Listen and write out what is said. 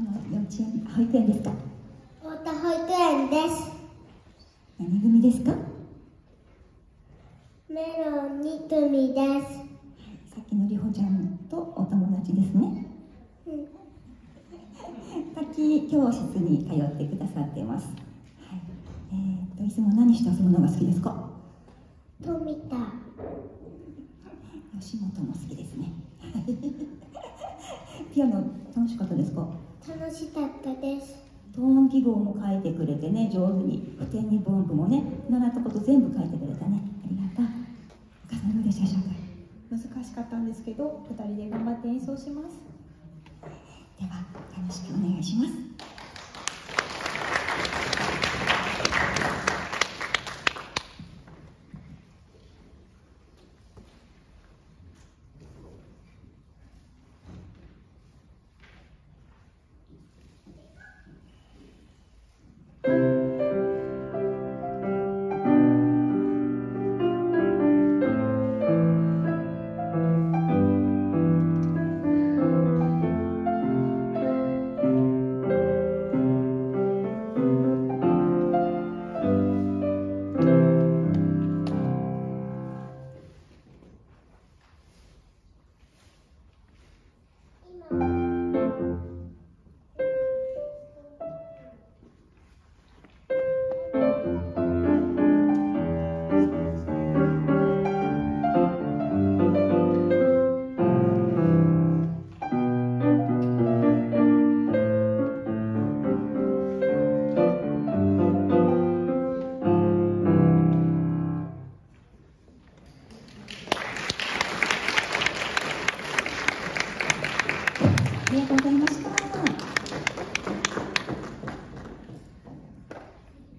の幼稚園、保育園ですか？ 太田保育園です。 何組ですか？ メロン2組です。 さっきのりほちゃんとお友達ですね。滝教室に通ってくださっています。はい、いつも何して遊ぶのが好きですか？ 富田。 吉本も好きですね。ピアノ楽しかったですか？ 楽しかったです。 トーン記号も書いてくれてね、上手に。古典に分布もね、習ったこと全部書いてくれたね。ありがとう。お母さんどうでしたでしょうか？ 難しかったんですけど、2人で頑張って演奏します。 では、楽しくお願いします。ありがとうございました。